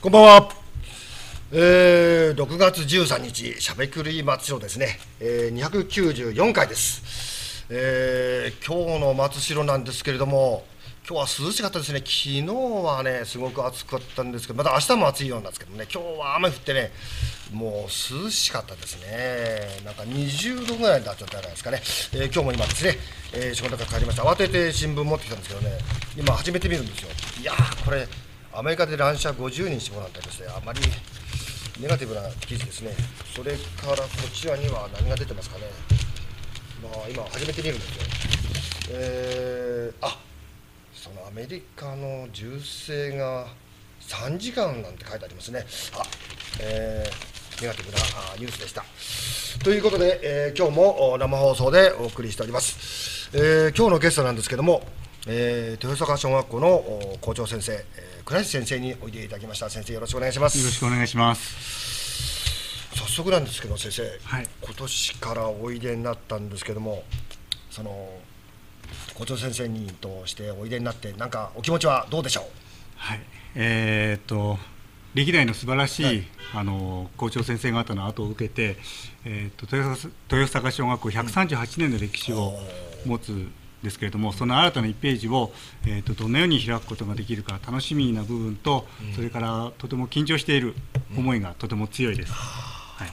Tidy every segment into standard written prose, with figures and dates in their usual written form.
こんばんは。6月13日、しゃべくり松代ですね、294回です。今日の松代なんですけれども、今日は涼しかったですね。昨日はね、すごく暑かったんですけど、また明日も暑いようなんですけどね、今日は雨降ってね、もう涼しかったですね。なんか20度ぐらいになっちゃったじゃないですかね。今日も今ですね、仕事から帰りました。慌てて新聞持ってきたんですけどね、今初めて見るんですよ。いやー、これアメリカで乱射50人死亡なんてですね、あまりネガティブな記事ですね。それからこちらには何が出てますかね。今初めて見るんですよ。そのアメリカの銃声が3時間なんて書いてありますね。ネガティブなニュースでした。ということで、今日も生放送でお送りしております。今日のゲストなんですけども、豊坂小学校の校長先生、倉石先生においでいただきました。先生、よろしくお願いします。 よろしくお願いします。 早速なんですけど先生、 はい、 今年からおいでになったんですけども、その校長先生にとしておいでになってなんかお気持ちはどうでしょう。 はい、歴代の素晴らしい、はい、校長先生方の後を受けて、豊坂小学校138年の歴史を持つんですけれども、その新たな1ページを、どのように開くことができるか楽しみな部分と、それからとても緊張している思いがとても強いです。はい、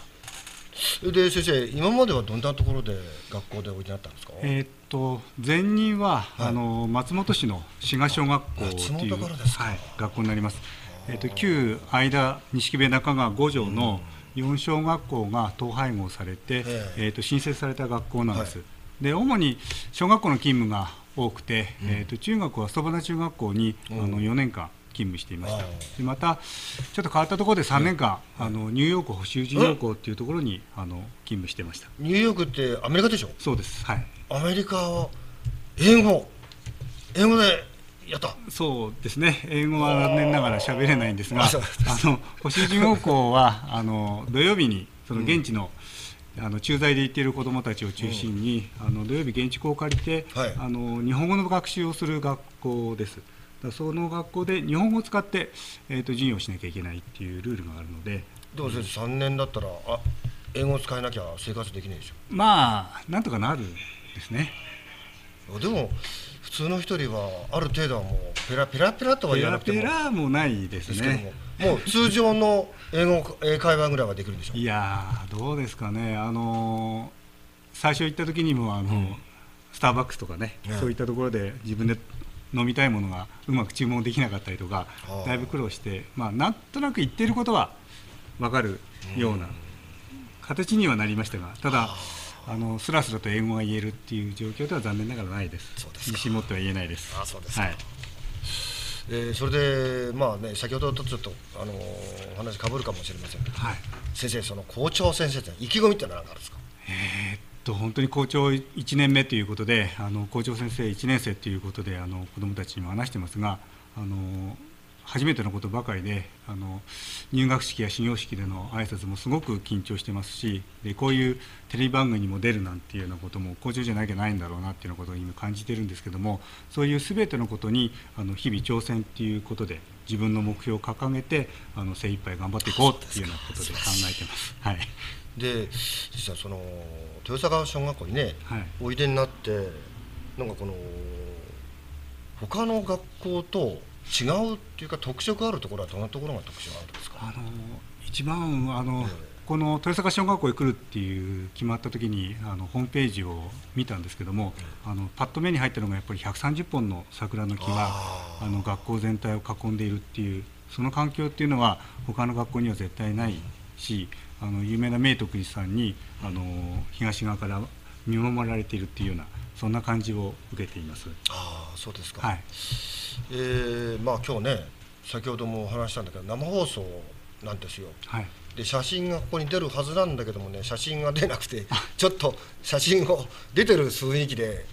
で先生、今まではどんなところで学校でおいでになったんですか。 前任は、はい、松本市の志賀小学校という、学校になります。旧相田錦部中川5条の4小学校が統廃合されて、新設された学校なんです。はい、で主に小学校の勤務が多くて、中学は曽花中学校に4年間勤務していました。でまたちょっと変わったところで3年間、ニューヨーク補習授業校っていうところに勤務してました。 ニューヨークってアメリカでしょ。 そうです。はい。 アメリカは英語でやった。 そうですね。英語は残念ながら喋れないんですが、補習授業校は土曜日にその現地の、駐在で行っている子どもたちを中心に、土曜日現地校を借りて、はい、日本語の学習をする学校です。その学校で日本語を使って、授業をしなきゃいけないっていうルールがあるので。 でも先生、3年だったら英語を使えなきゃ生活できないでしょ。 まあなんとかなるんですね。 でも普通の一人はある程度はもうペラペラとは言わなくてもペラペラもないですね。 もう通常の英会話ぐらいはできるんでしょう。 いやどうですかね。最初行った時にもスターバックスとかね、そういったところで自分で飲みたいものがうまく注文できなかったりとか、だいぶ苦労して、なんとなく言ってることは分かるような形にはなりましたが、ただスラスラと英語が言えるっていう状況では残念ながらないです。自信持っては言えないです。 そうですか。はい。それで先ほどとちょっと話かぶるかもしれませんけど、はい、先生、その校長先生って意気込みって何かあるんですか。 本当に校長1年目ということで、校長先生1年生ということで子どもたちにも話してますが、初めてのことばかりで入学式や始業式での挨拶もすごく緊張してますし、でこういうテレビ番組にも出るなんていうようなことも校長じゃなきゃないんだろうなっていうようなことを今感じてるんですけども、そういう全てのことに日々挑戦っていうことで自分の目標を掲げて精一杯頑張っていこうっていうようなことで考えてます。はい。 で実はその豊坂小学校にね、はい、おいでになってなんかこの他の学校と違うっていうか特色あるところはどんなところが特色あるんですか。 一番この豊坂小学校へ来るっていう決まった時にホームページを見たんですけども、パッと目に入ったのがやっぱり130本の桜の木が学校全体を囲んでいるっていう、その環境っていうのは他の学校には絶対ないし、有名な明徳寺さんに東側から見守られているっていうような、そんな感じを受けています。 そうですか。 はい。 今日ね、先ほどもお話したんだけど生放送なんですよ。はい。で写真がここに出るはずなんだけどもね、写真が出なくてちょっと写真を出てる雰囲気で、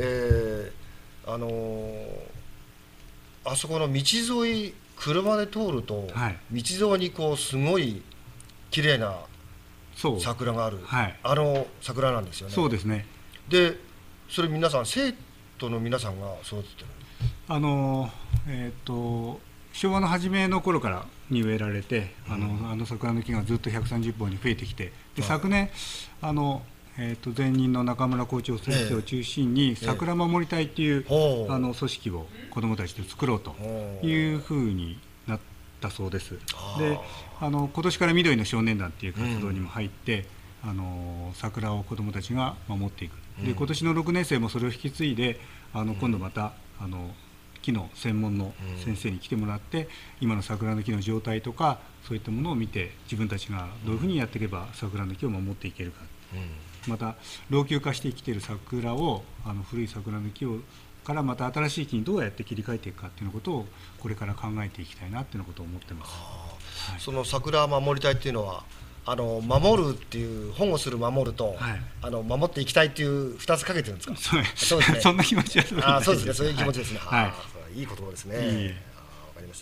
あそこの道沿い車で通ると、はい、道沿いにこうすごい綺麗な桜がある、はい、桜なんですよね。 そうですね。 でそれ生徒の皆さんが育ててる。 昭和の初めの頃からに植えられて、あの桜の木がずっと130本に増えてきて、で昨年前任の中村校長先生を中心に桜守り隊っていう組織を子どもたちで作ろうというふうになったそうです。で今年から緑の少年団っていう活動にも入って、桜を子どもたちが守っていく。で今年の6年生もそれを引き継いで今度また木の専門の先生に来てもらって、今の桜の木の状態とかそういったものを見て、自分たちがどういうふうにやっていけば桜の木を守っていけるか、また老朽化してきている桜を古い桜の木をからまた新しい木にどうやって切り替えていくかっていうことをこれから考えていきたいなっていうことを思ってます。 その桜守り隊っていうのは守るっていう保護する守ると、守っていきたいっていう2つかけてるんですか。 そうですね。そんな気持ちはそうですね。そういう気持ちですね。いい言葉ですね。わかりました。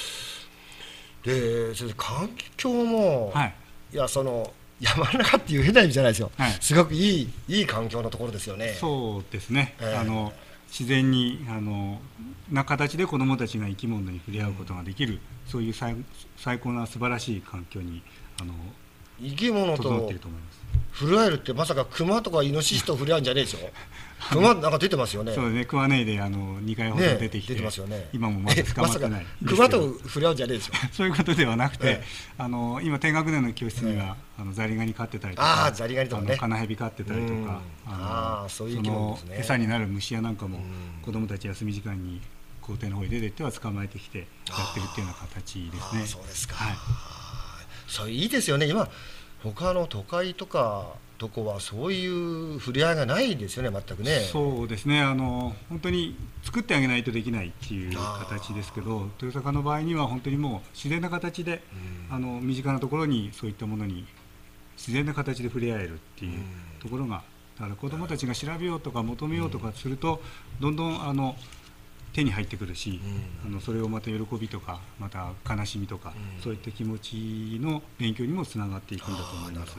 で、それで環境も、いや山の中っていう変な意味じゃないですよ。すごくいい環境のところですよね。 そうですね。自然にな形で子どもたちが生き物に触れ合うことができる、そういう最高な素晴らしい環境に生き物と触れ合えるって、まさかクマとかイノシシと触れ合うんじゃねえでしょ。クマなんか出てますよね。 そうですね。クワネイで2回ほど出てきて、 出てますよね。 今もまだ捕まってない。 クマと触れ合うんじゃねえでしょ。 そういうことではなくて、今低学年の教室にはザリガニ飼ってたりとか、 ザリガニとかね、 カナヘビ飼ってたりとか、 そういう生き物ですね。 餌になる虫やなんかも子どもたち休み時間に校庭の方に出てっては捕まえてきてやってるっていうような形ですね。 そうですか。そういいですよね。今他の都会とかとこはそういう触れ合いがないですよね、全くね。 そうですね。本当に作ってあげないとできないっていう形ですけど、豊坂の場合には本当にもう自然な形で、身近なところにそういったものに自然な形で触れ合えるっていうところが、だから子どもたちが調べようとか求めようとかすると、どんどん手に入ってくるし、それをまた喜びとかまた悲しみとか、そういった気持ちの勉強にもつながっていくんだと思います。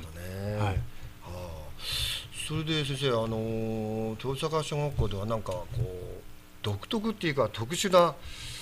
それで先生、豊坂小学校ではなんかこう独特っていうか特殊な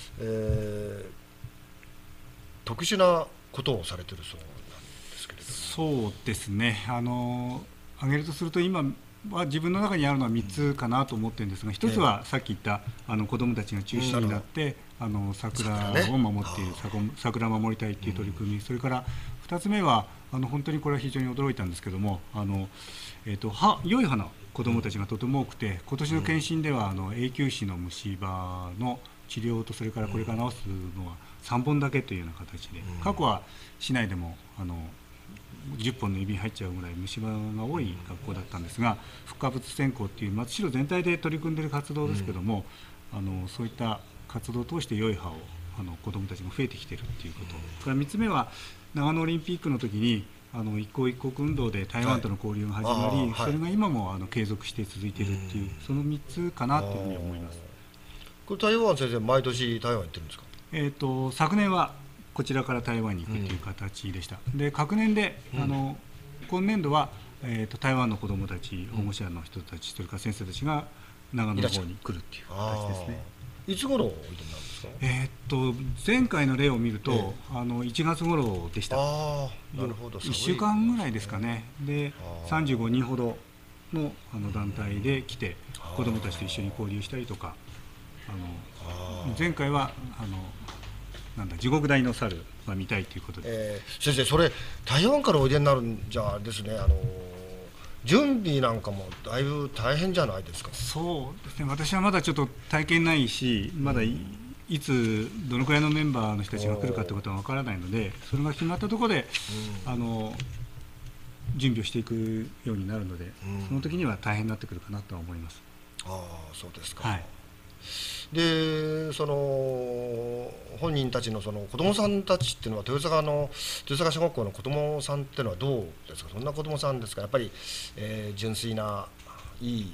ことをされてるそうなんですけれども。 そうですね。挙げるとすると今は自分の中にあるのは3つかなと思ってるんですが、1つはさっき言った子どもたちが中心になって桜を守っている桜守り隊っていう取り組み、それから2つ目は本当にこれは非常に驚いたんですけども、良い花子どもたちがとても多くて、今年の検診では永久歯の虫歯の治療とそれからこれから治すのは3本だけというような形で、過去は市内でも10本の指に入っちゃうぐらい虫歯が多い学校だったんですが、副化物選考っていう松代全体で取り組んでいる活動ですけども、そういった活動を通して良い歯を子どもたちが増えてきているということ、それから3つ目は長野オリンピックの時に一国一国運動で台湾との交流が始まり、それが今も継続して続いているっていう、その3つかなというふうに思います。 これ台湾先生毎年台湾行ってるんですか。 昨年はこちらから台湾に行くという形でした。で隔年で今年度は、台湾の子どもたち、保護者の人たち、それから先生たちが長野の方に来るっていう形ですね。 いつ頃おいでになるんですか。 前回の例を見ると、1月頃でした。 なるほど。 1週間ぐらいですかね。で35人ほどの団体で来て子どもたちと一緒に交流したりとか、前回は地獄大の猿が見たいということで、 先生、それ台湾からおいでになるんじゃですね、準備なんかもだいぶ大変じゃないですか。 そうですね。私はまだちょっと体験ないし、まだいつどのくらいのメンバーの人たちが来るかということはわからないので、それが決まったところで、準備をしていくようになるので、その時には大変になってくるかなとは思います。 そうですか。で本人たちの子どもさんたちっていうのは豊坂小学校の子どもさんっていうのはどうですか。どんな子どもさんですか。やっぱり、純粋ないい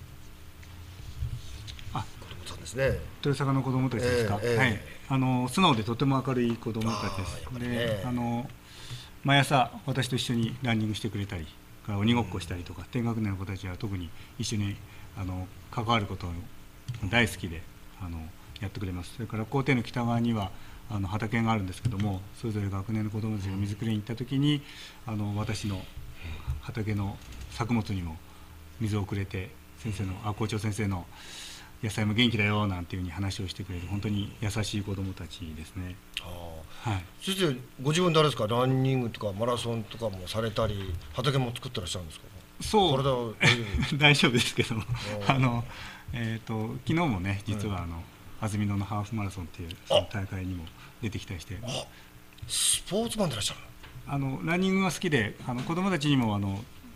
子どもさんですね。 豊坂の子どもたちですか。素直でとても明るい子どもたちです。で毎朝私と一緒にランニングしてくれたり、鬼ごっこしたりとか、低学年の子たちは特に一緒に関わることが大好きで、 やってくれます。それから校庭の北側には畑があるんですけども、それぞれ学年の子どもたちが水くれに行った時に私の畑の作物にも水をくれて、校長先生の野菜も元気だよなんていうふうに話をしてくれる、本当に優しい子どもたちですね。 はい、先生ご自分であれですか、ランニングとかマラソンとかもされたり、畑も作ってらっしゃるんですか？ そう大丈夫ですけど昨日もね、実は安曇野のハーフマラソンっていうその大会にも出てきたりして、 スポーツマンでいらっしゃる。 ランニングが好きで、子どもたちにも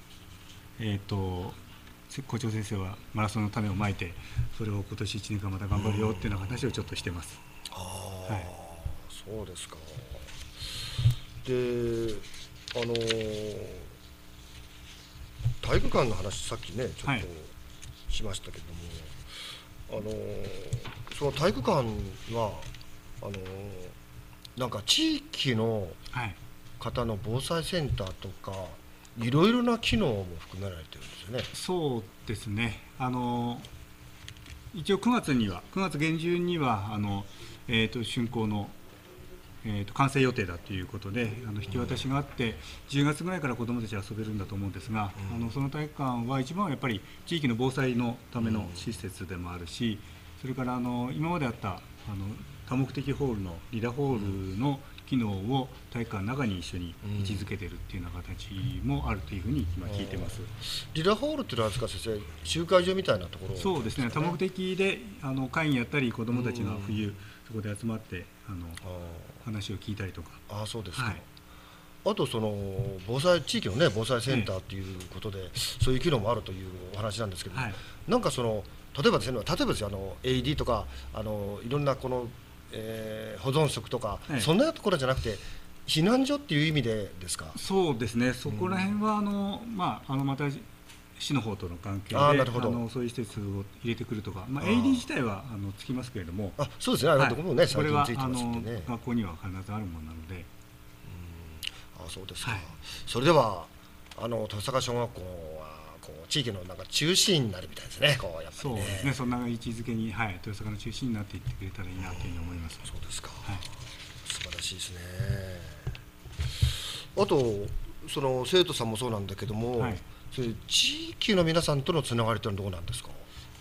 校長先生はマラソンの種をまいて、それを今年1年間また頑張るよっていうような話をちょっとしてます。 はい、そうですか。で体育館の話、さっきねちょっとしましたけども、その体育館はなんか地域の方の防災センターとか、いろいろな機能も含められてるんですよね。 そうですね。一応9月下旬には竣工の完成予定だということで引き渡しがあって、10月ぐらいから子どもたち遊べるんだと思うんですが、その体育館は一番はやっぱり地域の防災のための施設でもあるし、それから今まであった多目的ホールのリラホールの機能を体育館の中に一緒に位置づけてるっていうような形もあるというふうに今聞いてます。 リラホールっていうのはですか、先生、集会所みたいなところ？ そうですね、多目的で会議やったり、子どもたちが冬そこで集まって話を聞いたりとか。 そうですか。はい、あと地域のね防災センターっていうことで、そういう機能もあるというお話なんですけど、なんか例えばですよ、AED とかいろんな保存食とか、そんなところじゃなくて避難所っていう意味でですか？ そうですね、そこら辺はまた市の方との関係でそういう施設を入れてくるとか、AED 自体はつきますけれども、 そうですね、これは学校には必ずあるものなので。 そうですか。それでは豊坂小学校は地域のなんか中心になるみたいですね。やっぱりね。 そうですね。そんな位置づけに、豊坂の中心になっていってくれたらいいなというふうに思います。 そうですか。素晴らしいですね。あと生徒さんもそうなんだけども、そういう地域の皆さんとのつながりというのはどうなんですか？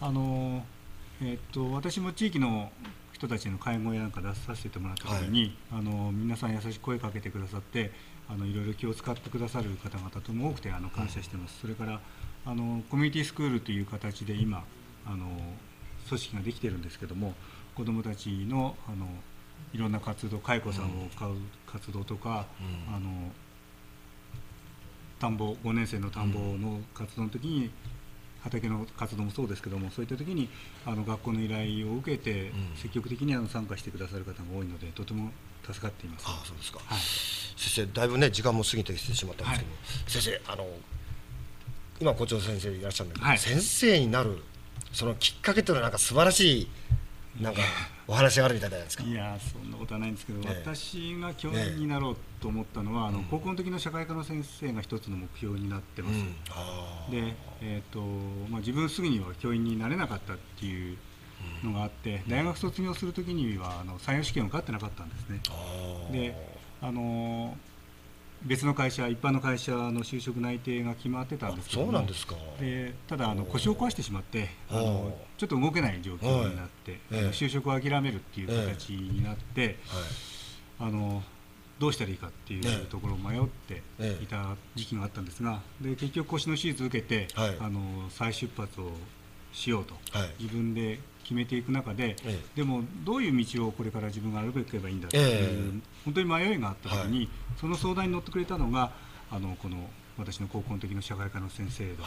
私も地域の人たちの会合やなんか出させてもらった時に、皆さん優しく声かけてくださって、いろいろ気を使ってくださる方々とも多くて感謝してます。それからコミュニティスクールという形で今組織ができているんですけども、子どもたちのいろんな活動、蚕さんを飼う活動とか、田んぼ5年生の田んぼの活動の時に、畑の活動もそうですけども、そういった時に学校の依頼を受けて積極的に参加してくださる方が多いので、とても助かっています。 そうですか。先生、だいぶね時間も過ぎてきてしまったんですけども、先生今校長先生いらっしゃるんだけど、先生になるそのきっかけというのはなんか素晴らしいなんかお話があるみたいじゃないですか。 いや、そんなことはないんですけど、私が教員になろうと思ったのは、高校の時の社会科の先生が一つの目標になってます。で、自分すぐには教員になれなかったっていうのがあって、大学卒業する時には採用試験を受かってなかったんですね。で別の会社、一般の会社の就職内定が決まってたんですけども、 そうなんですか。 ただ腰を壊してしまってちょっと動けない状況になって、就職を諦めるっていう形になって、どうしたらいいかっていうところを迷っていた時期があったんですが、で結局腰の手術を受けて、再出発をしようと自分で決めていく中で、でもどういう道をこれから自分が歩けばいいんだという本当に迷いがあった時に、その相談に乗ってくれたのがこの私の高校の時の社会科の先生だったんです。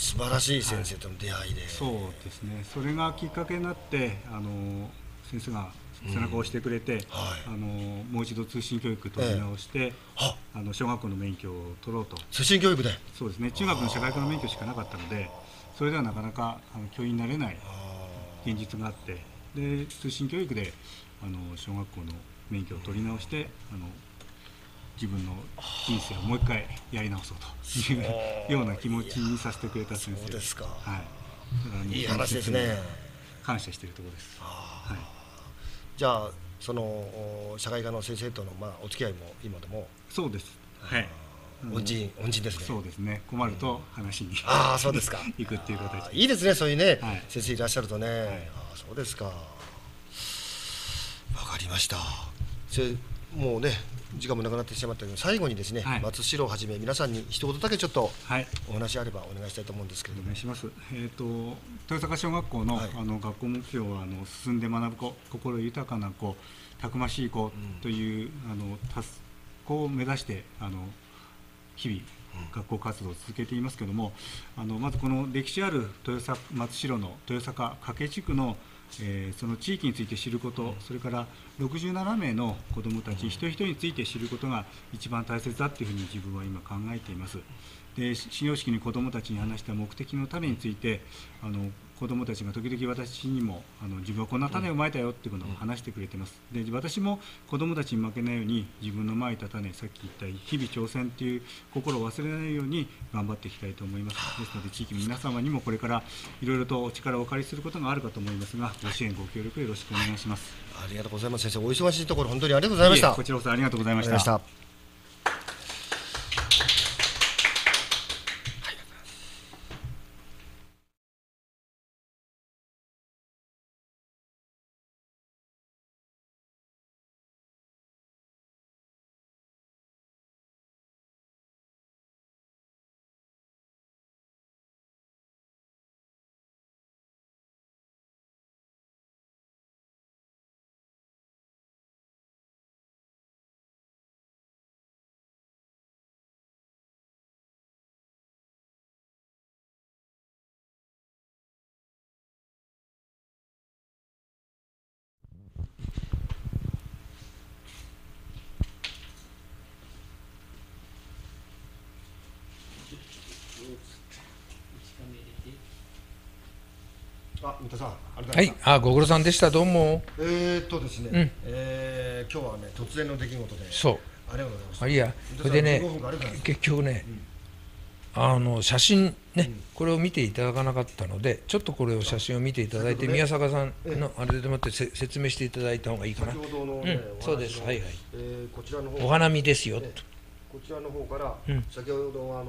素晴らしい先生との出会いで、 そうですね。それがきっかけになって先生が背中を押してくれて、もう一度通信教育取り直して、小学校の免許を取ろうと。 通信教育で？ そうですね。中学の社会科の免許しかなかったので、それではなかなか教員になれない現実があって、で通信教育で小学校の免許を取り直して、自分の人生をもう一回やり直そうというような気持ちにさせてくれた先生。 そうですか。 はい。 いい話ですね。 感謝しているところです。はい、 じゃあその社会科の先生とのお付き合いも今でも。 そうです。はい。 恩人ですね。 そうですね。困ると話に、 そうですか。 行くっていう形。 いいですね、そういうね、 はい、 先生いらっしゃるとね。そうですか。わかりました。もうね時間もなくなってしまったけど、最後にですね、松代をはじめ皆さんに一言だけちょっとお話あればお願いしたいと思うんですけれども。 お願いします。豊坂小学校の、学校目標は進んで学ぶ子、心豊かな子、たくましい子という、こう目指して日々学校活動を続けていますけれども、まずこの歴史ある松代の豊坂加計地区のその地域について知ること、それから67名の子どもたち一人一人について知ることが一番大切だというふうに自分は今考えています。で、始業式に子どもたちに話した目的の種について子どもたちが時々私にも自分はこんな種をまいたよっていうことを話してくれています。で、私も子どもたちに負けないように自分のまいた種、さっき言った日々挑戦という心を忘れないように頑張っていきたいと思います。ですので地域の皆様にもこれからいろいろとお力をお借りすることがあるかと思いますが、ご支援ご協力よろしくお願いします。 ありがとうございます。先生、お忙しいところ本当にありがとうございました。 こちらこそありがとうございました。 三田さん、 はい、ご苦労さんでした。どうも。 ですね、今日はね突然の出来事で、 そう、 ありがとうございます。 いや、それでね、結局ね、写真ね、これを見ていただかなかったので、ちょっとこれを写真を見ていただいて、宮坂さんのあれでもって説明していただいた方がいいかな。そうです。はいはい。 こちらの方、 お花見ですよと。 こちらの方から先ほど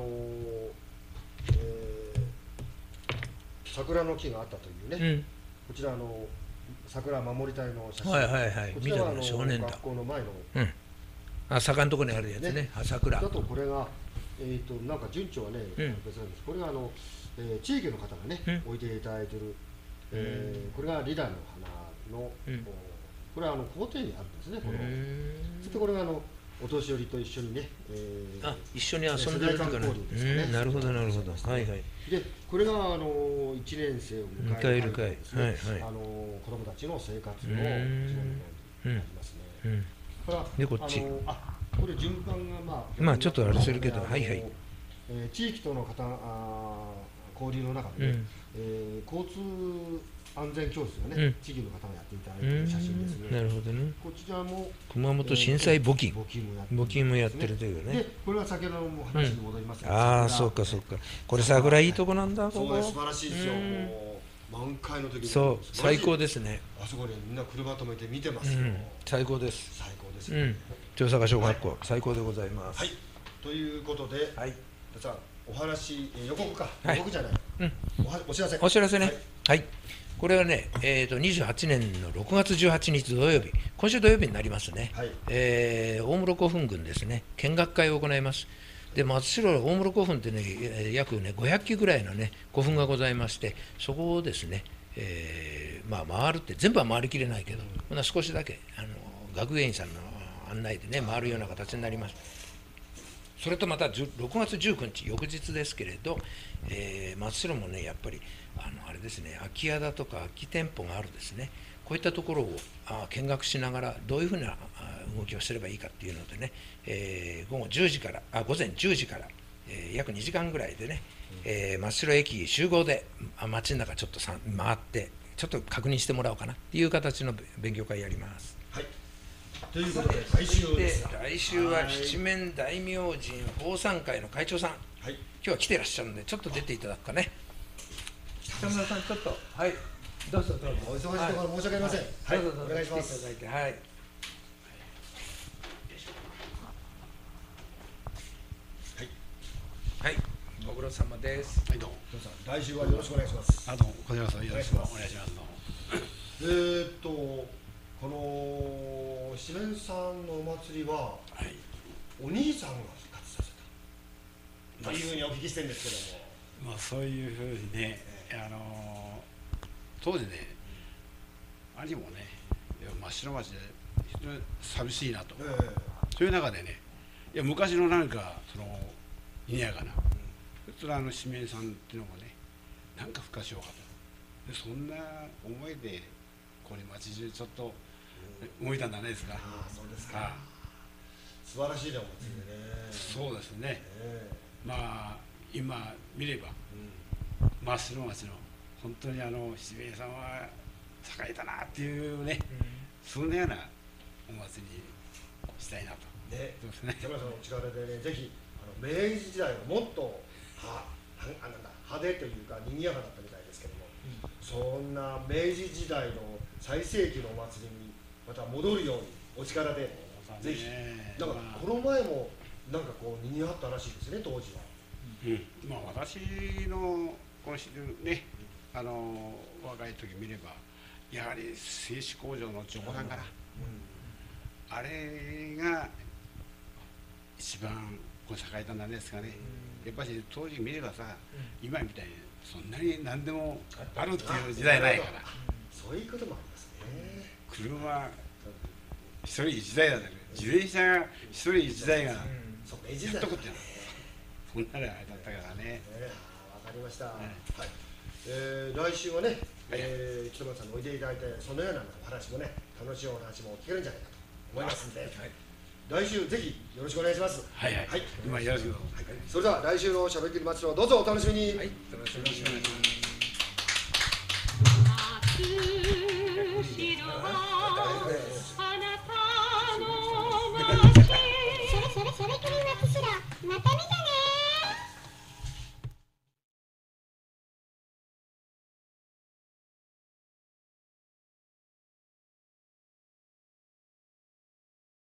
桜の木があったというね、こちら桜守り隊の写真、 はいはいはい、緑の少年だ。 学校の前の坂のところにあるやつね、桜。 だとこれがなんか順調はね別なんです。これが地域の方がね置いていただいている、これがリダの花の、これは校庭にあるんですね。そしてこれがお年寄りと一緒にね、 一緒に遊んでるから、なるほどなるほど、はいはい。 で、これが1年生を迎える会ですね。子供たちの生活の1年になりますね。 で、こっち。 これ順番がまあちょっとあれするけど、はいはい。 地域との交流の中で交通安全教室がね、地域の方がやっていただいている写真ですね。 なるほどね。 こちらも熊本震災募金もやってるというね。 で、これは先ほどの話に戻りますが、そうかそうか。これ桜いいとこなんだ。 そうです、素晴らしいですよ。満開の時に。 そう、最高ですね。 あそこにみんな車止めて見てますよ。 最高です。 最高ですね。 豊坂小学校最高でございます。 はい。ということで、さあお話予告じゃない。お知らせ。 お知らせね。はい。これはね、28年の6月18日土曜日、今週土曜日になりますね、大室古墳群ですね、見学会を行います。で、松代大室古墳ってね、約ね500基ぐらいのね古墳がございまして、そこをですね、回るって、全部は回りきれないけど、少しだけ学芸員さんの案内でね、回るような形になります。それとまた6月19日、翌日ですけれど、松代もね、やっぱりあれですね、空き家だとか空き店舗があるですね、こういったところを見学しながら、どういうふうな動きをすればいいかっていうのでね、午前10時から、約2時間ぐらいでね、松代駅集合で街の中ちょっと回って、ちょっと確認してもらおうかなっていう形の勉強会やります。 はい。ということで、 来週は七面大明神奉賛会の会長さん、今日は来てらっしゃるんで、ちょっと出ていただくかね。北村さん、ちょっと、はい、 どうぞどうぞ。 お忙しいところ申し訳ありません。はい、 どうぞどうぞお願いします。 来ていただいて、はい。はい、ご苦労様です。 はい、どうも。 どうぞ来週はよろしくお願いします。 どうも、こちらこそよろしくお願いします。どうも。 この七面さんのお祭りははい。 お兄さんが復活させたというふうにお聞きしてるんですけども、 そういうふうにね、当時ね、兄もね、真っ白町で非常に寂しいなと。そういう中でね、昔のなんか、賑やかな、それは七面さんっていうのもね、なんか復活しようかと。でそんな思いで、これ町中ちょっと動いたんじゃないですか。 ああ、そうですか。素晴らしいね、お祭りでね。 そうですね。今見れば、真っ白町の本当に七面さんは栄えたなっていうね、そんなようなお祭りにしたいなと。 ね、 そうですね。 田村さんのお力でね、ぜひ明治時代はもっと派手というか賑やかだったみたいですけども、そんな明治時代の最盛期のお祭りにまた戻るようにお力で、ぜひ。なんかこの前もなんかこう賑わったらしいですね、当時は。 私のこのね、若い時見れば、やはり製紙工場の長さんかな、あれが一番こう栄えたんなんですかね。やっぱり当時見ればさ、今みたいにそんなに何でもあるっていう時代ないから。 そういうこともありますね。 車一人一台だけど、自転車が一人一台がやっとくっていうの。そんなあれだったからね。 わかりました。はい。来週はね、北村さんにおいでいただいて、そのようなお話もね、楽しいお話も聞けるんじゃないかと思いますんで、来週ぜひよろしくお願いします。 はいはい。今よろしく。 それでは来週のしゃべくり祭りをどうぞお楽しみに。 はい。よろしくお願いします。